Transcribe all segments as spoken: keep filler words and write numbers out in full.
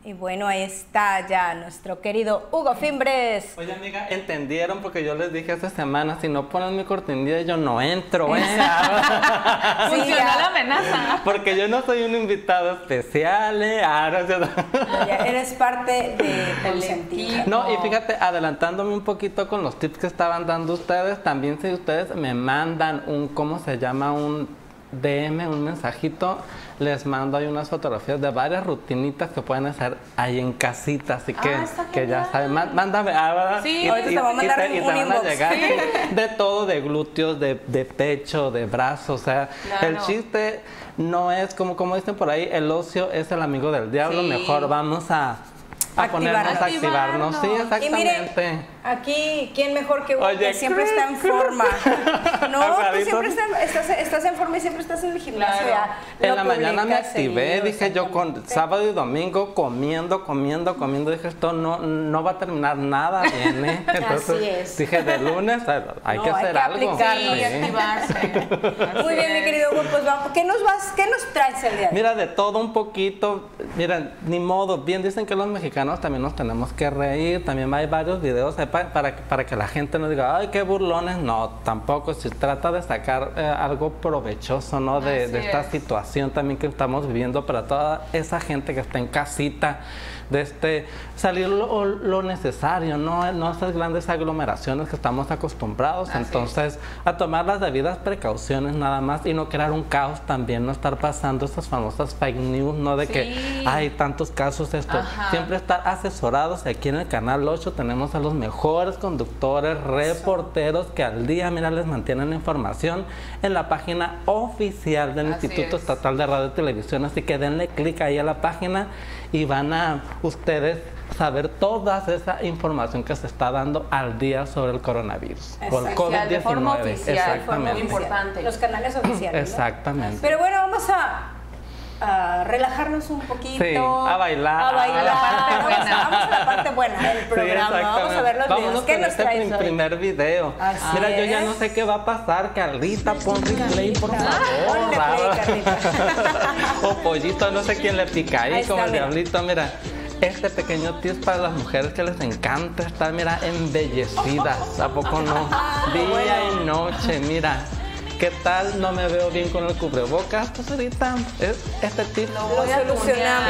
Y bueno, ahí está ya nuestro querido Hugo Fimbres. Oye, amiga, ¿entendieron? Porque yo les dije esta semana, si no ponen mi cortinilla, yo no entro, ¿eh? Funcionó sí, la amenaza. Porque yo no soy un invitado especial, ¿eh? Ah, no, no, ya eres parte de Consentida. No, y fíjate, adelantándome un poquito con los tips que estaban dando ustedes, también si ustedes me mandan un, ¿cómo se llama? Un D M, un mensajito, les mando ahí unas fotografías de varias rutinitas que pueden hacer ahí en casita, así que, ah, que ya saben, mándame, ah, ¿verdad? Sí, y, ahorita y, te voy a mandar y, te, y te van a llegar sí. de todo, de glúteos, de, de pecho, de brazos, o sea, claro. El chiste no es, como, como dicen por ahí, el ocio es el amigo del diablo, sí. Mejor vamos a... a ponernos a activarnos, sí, exactamente. Y miren, aquí, ¿quién mejor que Hugo, Oye, que siempre Chris, está en forma? No, tú siempre ¿no? estás, estás en forma y siempre estás en el gimnasio. Claro. En la mañana me activé, seguido, dije yo con sábado y domingo comiendo, comiendo, comiendo, dije esto no, no va a terminar nada bien, ¿eh? Entonces así es. dije de lunes hay no, que hacer hay que algo. Sí, sí. activarse. Muy bien, mi querido Hugo, pues vamos, ¿qué nos vas, qué nos traes el día de hoy? Mira, de todo un poquito, mira, ni modo, bien dicen que los mexicanos también nos tenemos que reír, también hay varios videos para, para, para que la gente no diga, ay, qué burlones, no, tampoco, se trata de sacar eh, algo provechoso, ¿no? De, de esta es. situación también que estamos viviendo para toda esa gente que está en casita, de este, salir lo, lo necesario, ¿no? No esas grandes aglomeraciones que estamos acostumbrados, así entonces, es. a tomar las debidas precauciones nada más y no crear un caos también, no estar pasando esas famosas fake news, ¿no? De sí. que hay tantos casos, esto, Ajá. siempre estar asesorados. Aquí en el Canal ocho tenemos a los mejores conductores, reporteros que al día, mira, les mantienen información en la página oficial del así Instituto es. Estatal de Radio y Televisión, así que denle clic ahí a la página y van a ustedes saber toda esa información que se está dando al día sobre el coronavirus o el COVID diecinueve. De forma oficial, exactamente. Muy importante. Los canales oficiales. Exactamente. ¿no? Pero bueno, vamos a, a relajarnos un poquito. Sí, a bailar. A bailar. A la parte vamos, buena. A, vamos a la parte buena del programa. Sí, vamos a ver los Vámonos videos. ¿Qué con nos este traes hoy? primer video. Así Mira, es. yo ya no sé qué va a pasar. Carlita, pon replay, por favor. Ponle play, Carlita. O Pollito, no sé quién le pica ahí, ahí como está, el mira. Diablito, mira. Este pequeño tip para las mujeres que les encanta estar, mira, embellecidas, ¿a poco no? Día y noche, mira. ¿Qué tal? No me veo bien con el cubrebocas. Pues ahorita este tip lo voy a solucionar.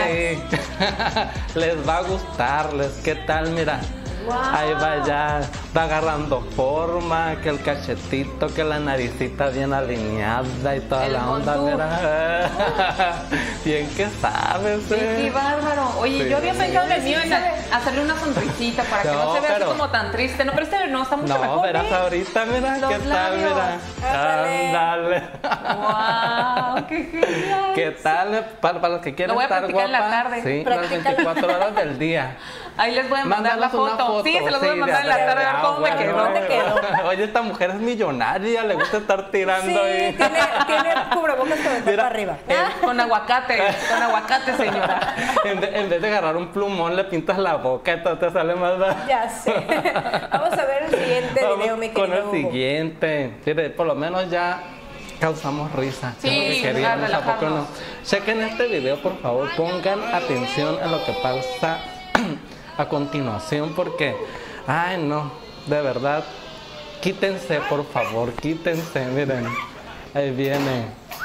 Sí. Les va a gustarles. ¿Qué tal? Mira. Wow. Ahí va ya, va agarrando forma, que el cachetito, que la naricita bien alineada y toda el la onda, mira. Bien que sabes, sí, eh. Qué bárbaro. Oye, sí, yo había pensado en el mío en hacerle una sonrisita para que no, no se vea pero, así como tan triste. No, pero este no, está mucho no, mejor. No, verás ahorita, mira, Los qué labios. Tal, mira. Ándale. Wow, qué genial. ¿Qué tal? Para, para los que quieran estar guapas. En la tarde. Sí, las veinticuatro horas del día. Ahí les voy a mandar la foto. foto. Sí, se los voy a mandar sí, en la tarde a ver cómo me quedó. ¿Dónde quedó? Oye, esta mujer es millonaria, le gusta estar tirando sí, ahí. Tiene, tiene cubrebocas con para arriba. Eh, con aguacate, con aguacate, señora. En, de, en vez de agarrar un plumón, le pintas la boca, entonces te sale más. Ya sé. Vamos a ver el siguiente Vamos video, mi querido con el Hugo. siguiente. Mire, por lo menos ya causamos risa. Sí, queríamos, ¿a poco no? Chequen este video, por favor, pongan atención a lo que pasa a continuación, porque, ay no, de verdad, quítense, por favor, quítense, miren, ahí viene,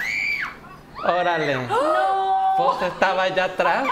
órale, ¡Oh! Pues estaba allá atrás,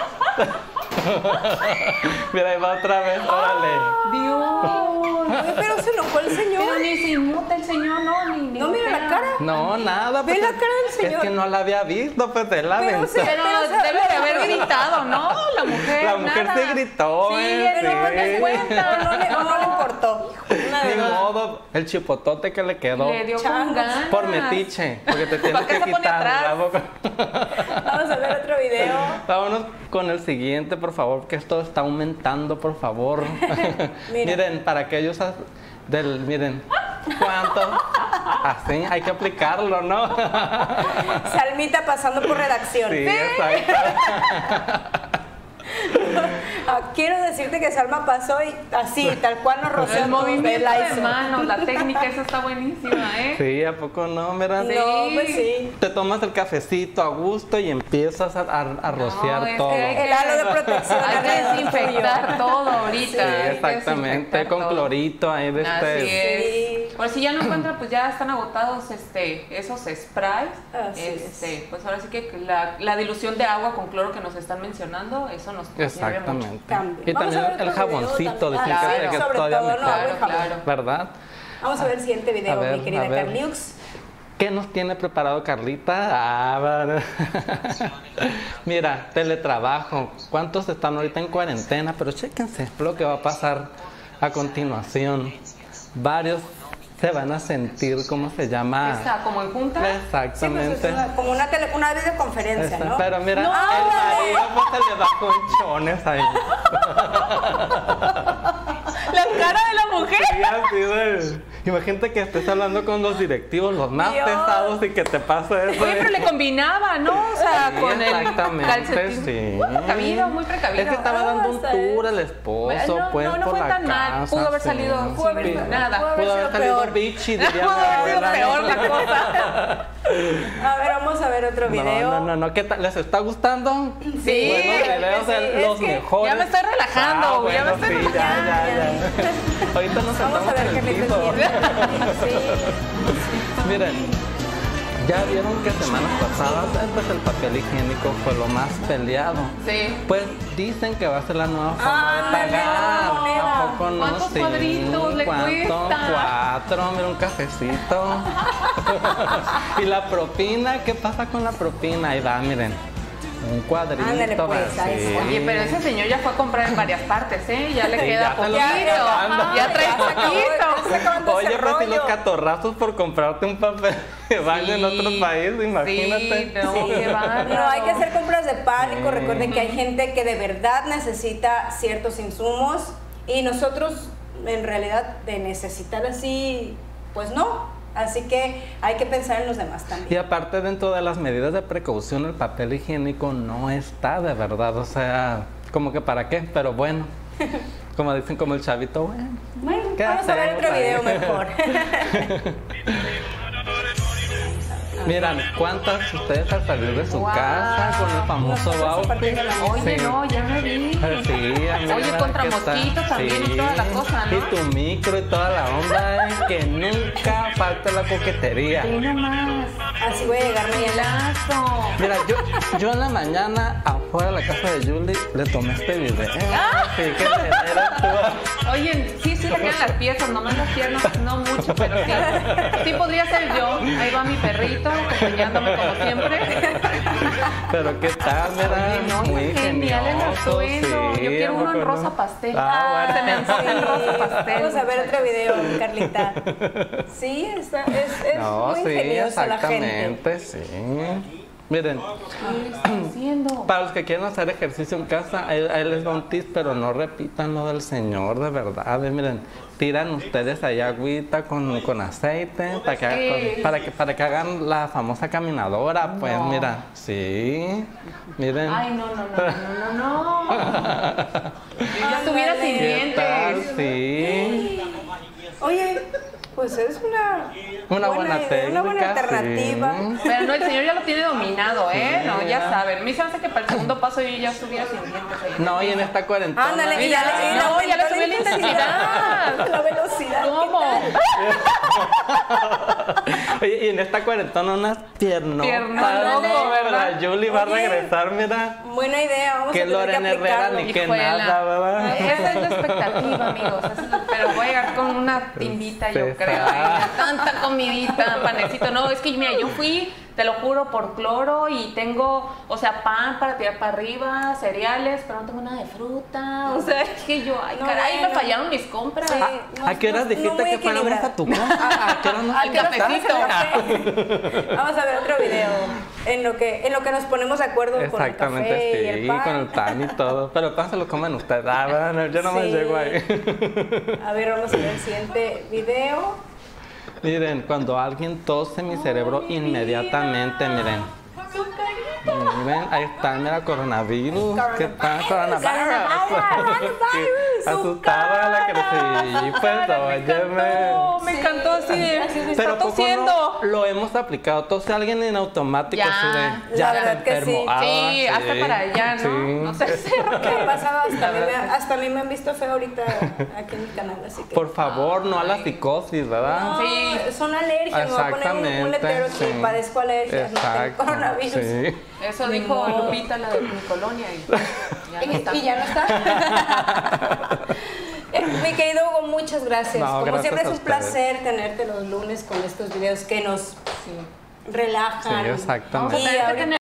mira, ahí va otra vez, órale. Dios, pero se enojó el señor. Pero ni se inmuta el señor, no, ni, ni no mira la cara. No, nada. Ve pues la cara del señor. Es que no la había visto, pues de la Pero, se, pero debe de haber gritado, ¿no? La mujer, La mujer nada. se gritó, sí, eh. Pero no te cuenta, no le, no le importó. Ni modo, el chipotote que le quedó. Le dio con ganas. Por metiche, porque te tienes que se quitar la boca. Vamos a ver otro video. Vámonos con el siguiente, por favor, que esto está aumentando, por favor. Mira. Miren, para aquellos del, miren, ¿cuánto? Así, hay que aplicarlo, ¿no? Salmita pasando por redacción. Sí, exacto. Ah, quiero decirte que Salma pasó y así, tal cual nos roció. El movimiento de hizo. manos, la técnica, esa está buenísima, ¿eh? Sí, ¿a poco no? Mira, Sí. No, pues sí. te tomas el cafecito a gusto y empiezas a, a, a rociar No, es todo. que El halo de protección. Hay que desinfectar todo ahorita. Sí, hay que exactamente, desinfectar con todo. clorito ahí de Así este. es. Por si ya no encuentran, pues ya están agotados este, esos sprays. Así este, Pues ahora sí que la, la dilución de agua con cloro que nos están mencionando, eso nos sirve mucho. Exactamente. Cambio. Y Vamos también a ver el otro jaboncito, video dicen también. que, Ah, que sí, sobre todavía todo, mejor. no, agua y Claro, jabón. claro. ¿Verdad? Vamos a ver el siguiente video, A ver, mi querida a ver. Carliux. ¿Qué nos tiene preparado Carlita? Ah, bueno. Mira, teletrabajo. ¿Cuántos están ahorita en cuarentena? Pero chéquense lo que va a pasar a continuación. Varios se van a sentir, ¿cómo se llama? Está como en junta. Sí, pues Exactamente. es una- como una, tele, una videoconferencia, Esa- ¿no? Pero mira, No, el marido pues, se le bajó chones ahí. La cara de la mujer. Sí, así de- Imagínate que estés hablando con los directivos, los más Dios. pesados, y que te pase eso. Oye, pero le combinaba, ¿no? O sea, Sí, con el exactamente, calcetín. sí. Muy precavido, muy precavido. Es que estaba dando un está tour bien. el esposo, no, pues, no, no por fue la tan mal. casa, Pudo haber sí. salido Pudo haber- sin nada. pudo Pudo haber sido salido peor. bichi, diría mi Pudo haber sido abuela. peor la cosa. A ver, vamos a ver otro video. No, no, no, no, ¿qué tal? ¿Les está gustando? Sí, Buenos videos, sí, eh, es los que mejores. ya me estoy relajando, Ah, ya me bueno, estoy sí, ya, ya, ya. Ahorita nos Vamos sentamos a ver en qué el me piso. Sí. Miren, ya vieron que semanas pasadas eh, pues el papel higiénico fue lo más peleado. Sí. Pues dicen que va a ser la nueva forma de Ándale, pagar. moneda. ¿A poco no? ¿Cuántos Sí. cuadritos le ¿Cuánto? cuesta? Cuatro, mira, un cafecito. Y la propina, ¿qué pasa con la propina? Ahí va, miren. Un cuadrito. Ándale, pues, ahí así. está. Oye, pero ese señor ya fue a comprar en varias partes, ¿eh? Ya le Sí, queda ya se lo poquito. estoy acabando. Ya trae Ya se acabó, ya se poquito. acabó Oye, ese pues si los rollo. catorrazos por comprarte un papel de baño en otro país, imagínate. Sí, no, qué bárbaro. No, hay que hacer compras de pánico. Recuerden que hay gente que de verdad necesita ciertos insumos y nosotros en realidad de necesitar así, pues no. Así que hay que pensar en los demás Y también. aparte, dentro de las medidas de precaución, el papel higiénico no está de verdad. O sea, como que para qué, pero bueno. Como dicen, como el chavito, bueno. Bueno, ¿Qué vamos a ver hacemos otro ahí? video mejor. Miran, ¿cuántas ustedes al salir de su Wow. casa con el famoso Nosotros a partir outfit? de la Oye, Sí. no, ya me vi. Sí, amiga, Oye, contra ¿qué tal? mosquitos también y toda la cosa, ¿no? Y tu micro y toda la onda, ¿eh? Que nunca falta la coquetería. Sí, nomás. Así voy a llegar mañana. Mielazo. Mira, yo, yo en la mañana afuera de la casa de Julie le tomé este video. Ah. Sí, que eres tú. Oye, sí, sí le quedan las piezas, nomás las piernas, no mucho, pero sí. Sí podría ser yo. Ahí va mi perrito, acompañándome como siempre. Pero qué tal, mira, Oye, no, muy está genial el ingenioso, atuendo. sí, Yo quiero ¿a uno en poco no? rosa pastel. Ah, bueno. Se me antoja en rosa pastel. Vamos a ver otro video, Carlita. Sí, está, es, es No, muy sí, ingeniosa la gente. exactamente, sí. Miren, ¿Qué está haciendo? para los que quieren hacer ejercicio en casa, ahí, ahí les va un tip, pero no repitan lo del Señor, de verdad. eh, Miren, tiran ustedes ahí agüita con, con aceite para que, Sí. para, que, para que hagan la famosa caminadora. Pues No. mira, sí, miren. Ay, no, no, no, no, no, no. Yo ya estuviera sin ¿Qué tal? dientes. Sí. Oye, pues es una, Una buena idea, una buena técnica, alternativa. sí. Pero no, el señor ya lo tiene dominado, ¿eh? No, ya saben. Me se hace que para el segundo paso yo ya estuviera sin dientes. ahí. No, y en esta cuarentena. Ándale, y Mira, ya le, y no, ya le aumentó subí la intensidad. La velocidad. ¿Cómo? Oye, y en esta cuarentena unas piernotas. Piernotas, ¿no? ¿verdad? La Julie va a Oye. regresar, mira. Buena idea, vamos Que a tener que Lorena Herrera aplicarlo. ni que Hijuela. nada, ¿verdad? Esa es la expectativa, amigos. Esa es la- Pero voy a llegar con una timbita, yo Pues, creo. ah. ¿eh? Tanta comidita, panecito. No, es que mira, yo fui, te lo juro, por cloro y tengo, o sea, pan para tirar para arriba, cereales, pero no tengo nada de fruta. O sea, es que yo, ay, No, caray, bueno. me fallaron mis compras. Sí. ¿A, a qué horas No, dijiste no muy que fuéramos equilibrado. a tu casa? ¿A qué horas nos Al invitaste? cafecito. Vamos a ver otro video en lo que en lo que nos ponemos de acuerdo con el café y Exactamente, el sí, pan. con el pan y todo. Pero pan se lo comen ustedes. Ah, bueno, yo no me Sí. llego ahí. A ver, vamos a ver el siguiente video. Miren, cuando alguien tose mi cerebro inmediatamente, miren. Su carita. miren, ahí está, mira, coronavirus. ¿Qué tal? Coronavirus, Coronavirus. Sí, asustada la que sí, pues, óyeme. No, me encantó así. de, Pero está poco tosiendo. no lo hemos aplicado. Tose alguien en automático. Ya, así de, la ya verdad se que enfermó. sí. Ah, Sí, hasta para allá, ¿no? Sí. No sé si ¿Qué ha pasado? Hasta a, mí me, hasta a mí me han visto feo ahorita aquí en mi canal, así que... Por favor, no a la psicosis, ¿verdad? No, Sí. son alergias, me voy a poner un, un letrero que sí. padezco alergias, no tengo Exacto, coronavirus. sí. Eso Ni dijo modo. Lupita, la de mi colonia. Y ya no está. Y ya no está. Eh, Mi querido Hugo, muchas gracias. No, Como gracias siempre es a un ustedes. placer tenerte los lunes con estos videos que nos relajan. Sí, exactamente. Vamos a tener que ahorita- tener